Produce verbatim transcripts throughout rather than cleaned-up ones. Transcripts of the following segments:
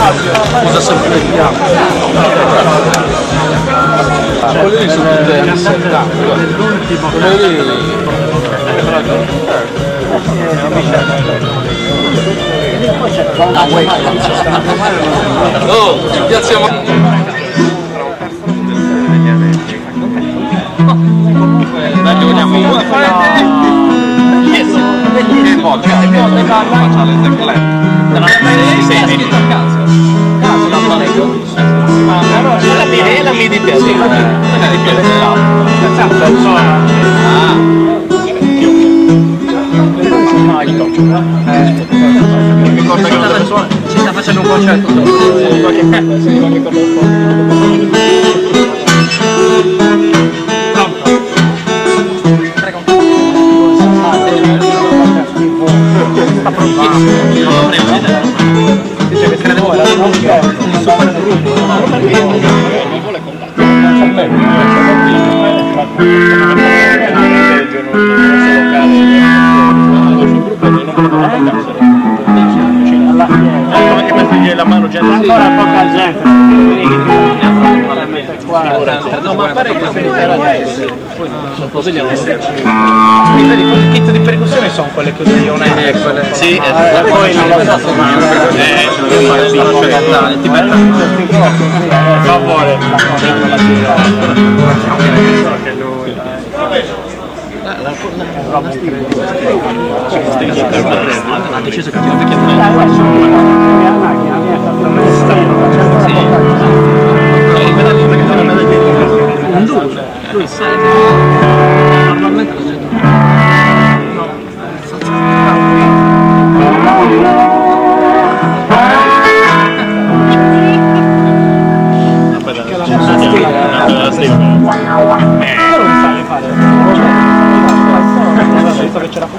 Usa sempre il fianco. Quelle lì sono tutte anni settanta. Quelle lì... Oh, ci piazziamo! Dai, vogliamo un yes! Che vodka? Faccia le template. Non è mai scritto a caso. Caso, non lo leggo. Ma la mia è la mia di piace. Non è di piace. Ah. Mi ricordo che ci sta facendo un concerto. Dice che credevo era un super gruppo, perché non vuole contatto. Anche per fargli la mano gente. Ancora poca gente. No, ma pare che il kit di percussione sono quelle che io non è quelle. Sì, e poi non lo so mai. Eh, ti metto per favore. Che lui ha deciso che ti ho lui sa normalmente la gente no che c'era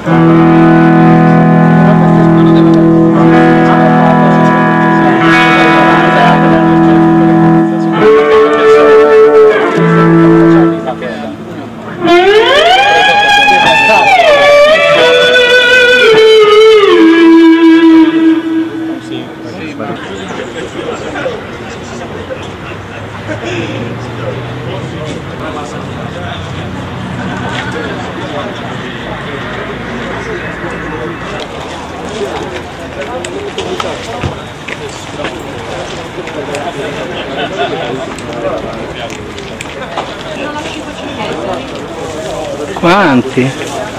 quanti?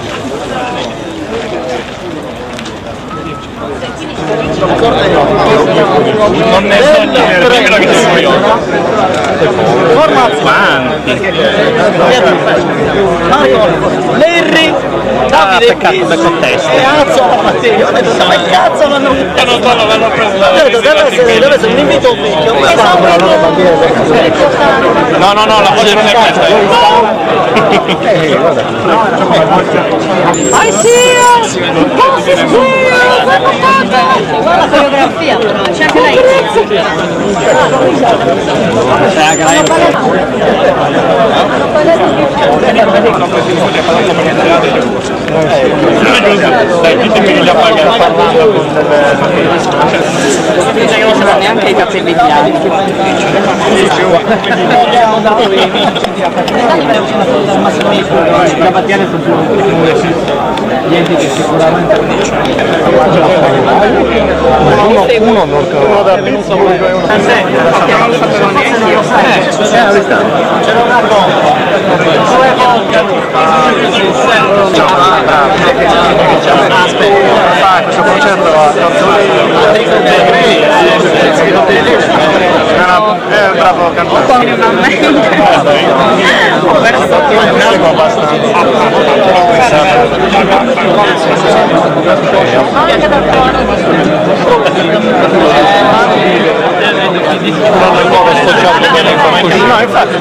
Non ne so niente, quello che sono io. Quanti? Larry! Ah, peccato, becco testa. Cazzo, Matteo, ho detto, ma cazzo l'hanno buttato? Non l'hanno preso. Deve essere, deve essere un invito un vecchio. No, no, no, la voce non è questa. I see you! Posso qui! Guarda la coreografia, però, c'è anche lei. Dai, ditemi che già pagano parlando con Dice che non ce l'ha neanche i capelli bianchi. La battiana sono gli enti che sicuramente uno, uno non uno da Pittsburgh e uno da c'era una cosa fa questo concerto a è un bravo cantante no, infatti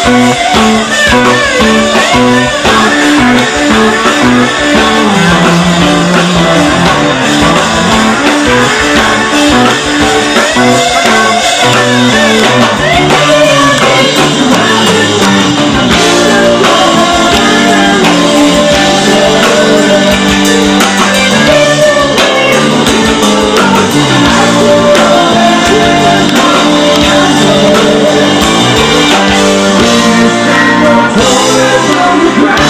From the ground.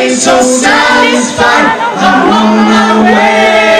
stay so satisfied. I'm on my way.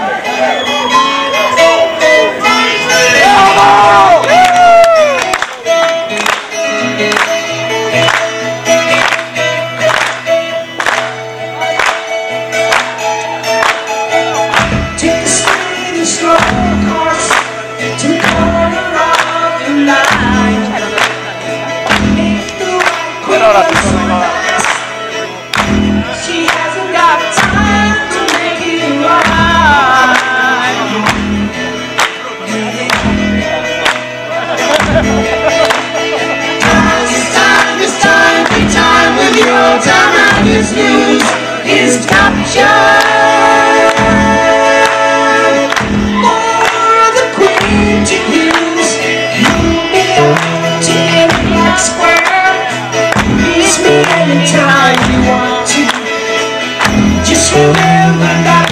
Take a straight and slow course to the corner of the line. Make the right choice. She hasn't got time to make it right. It's time, it's time, be time with your time and this news is captured. More of the queen to use. You'll be up to any square. Reach me anytime you want to. Just remember that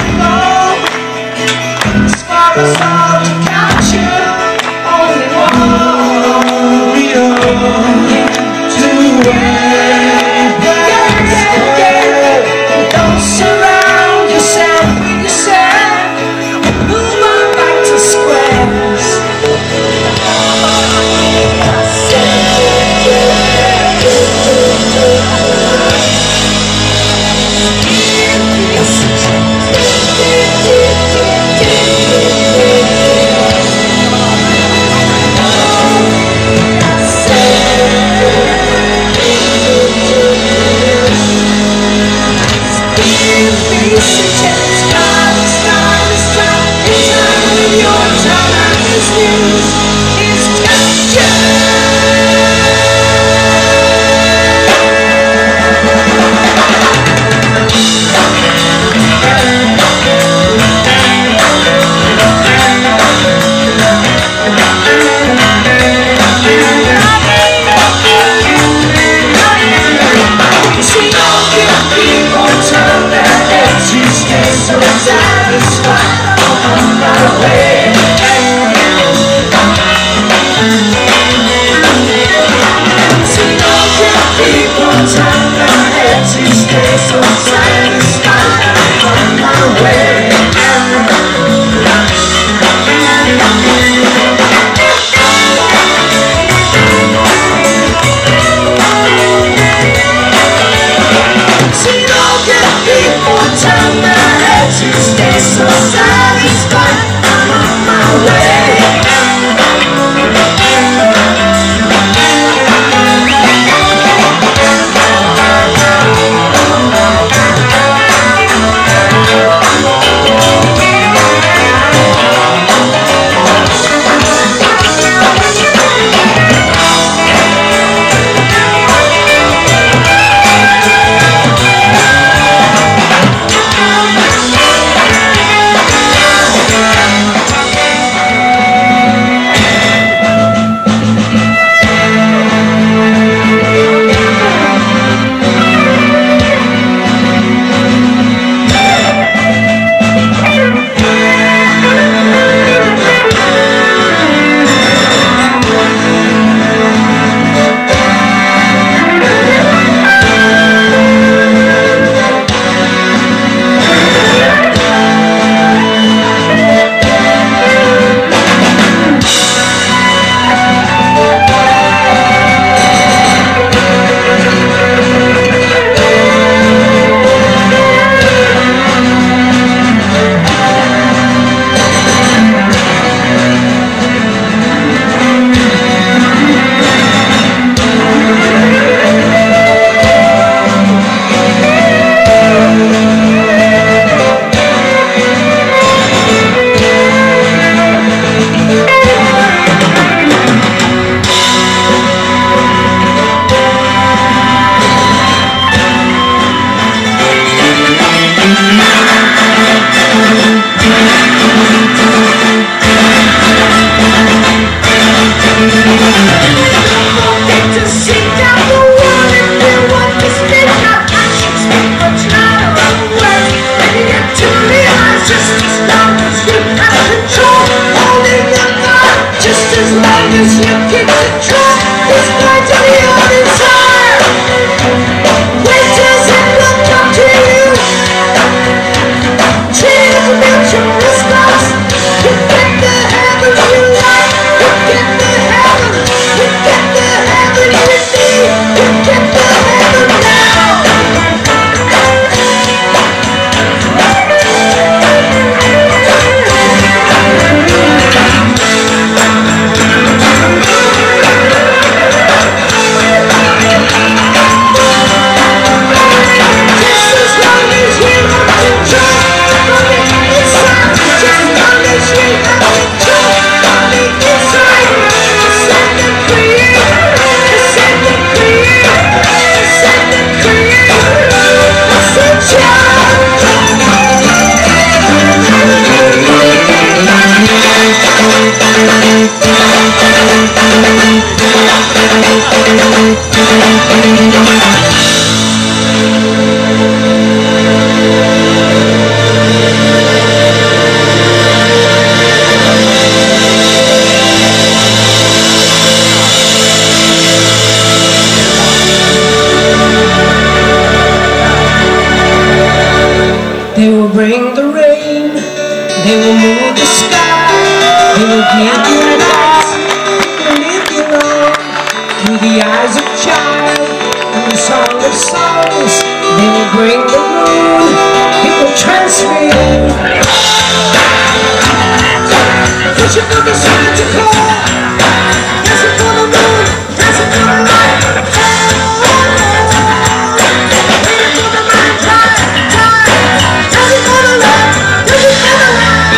goal is for us all to capture. Only one we are to win. Don't surround yourself with yourself. Move on back to squares. leave you alone, leave you alone. Through the eyes of a child and the song of songs, they will bring the moon, it will transfer you. Pushing for the sun to call, dancing for the moon, dancing for the light. Waiting for the man, time, time, dancing for the light, dancing for the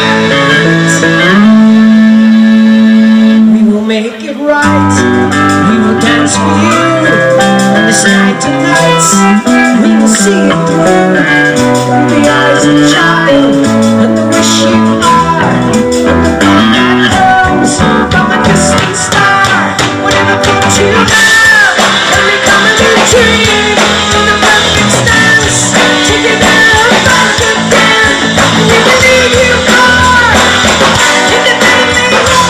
light. We will make it right, we will dance for you. On this night tonight, we will see it through. Through the eyes of a child and the wish you are, and the one that comes from a distant star. Whatever put you down, let me come and retrieve from the perfect stance. Take it down, back again, and you believe you are independently wrong.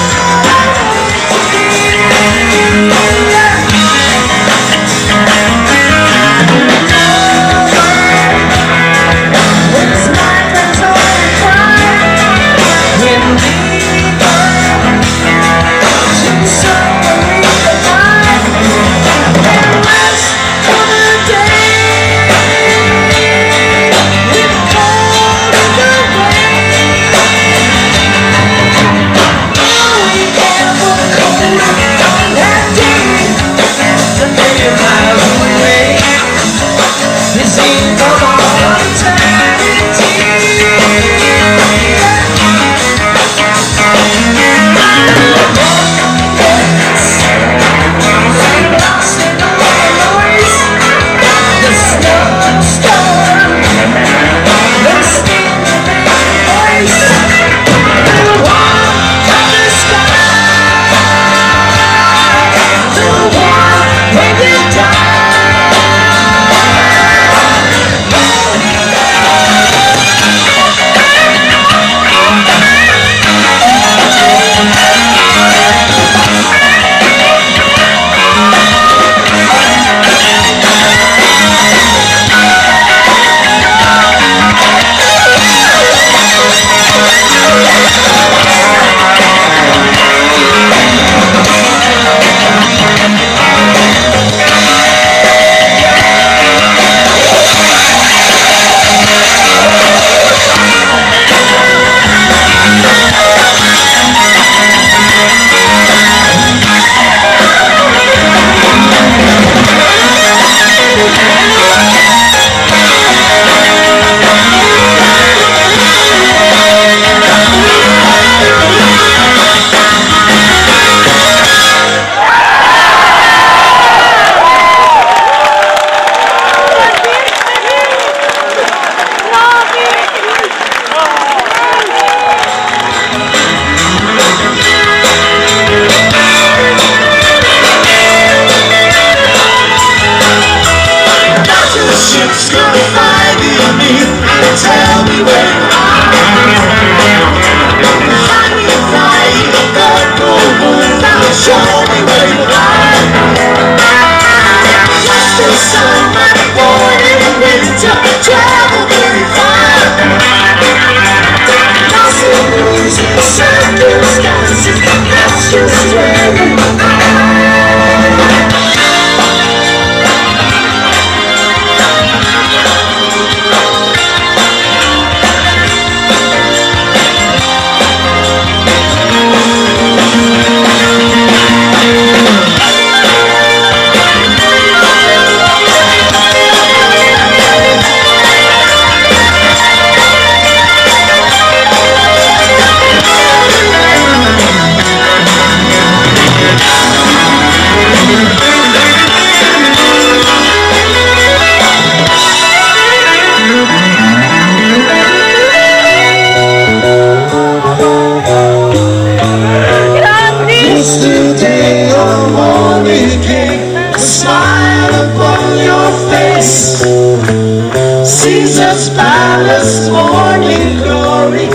Caesar's palace, morning glory,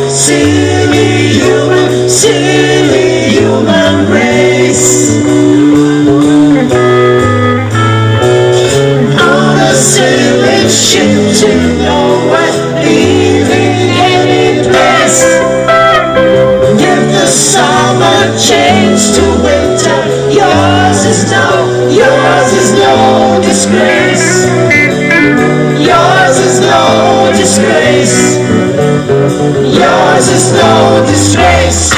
silly human, silly human race. On a sailing ship to nowhere, leaving any place. Give the summer disgrace. Yours is no disgrace.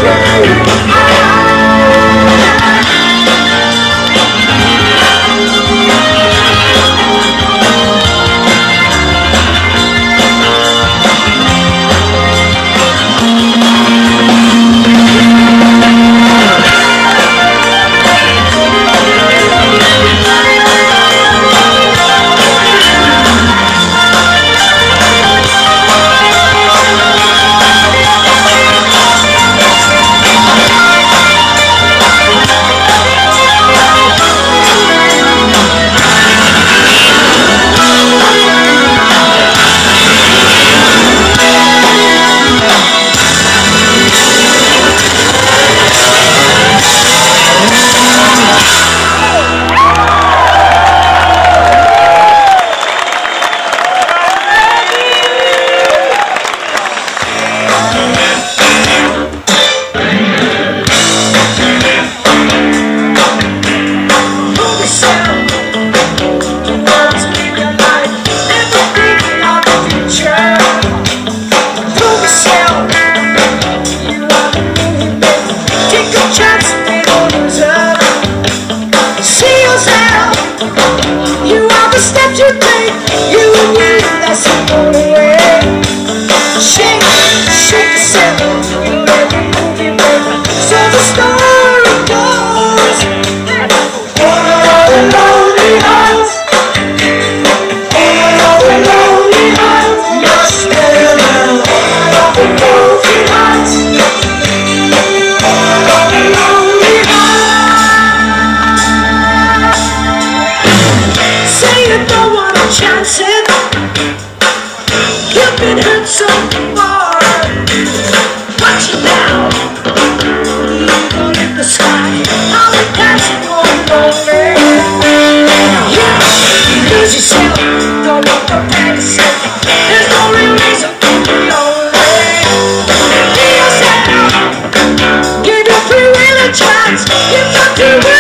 Give your free will a chance. You've got to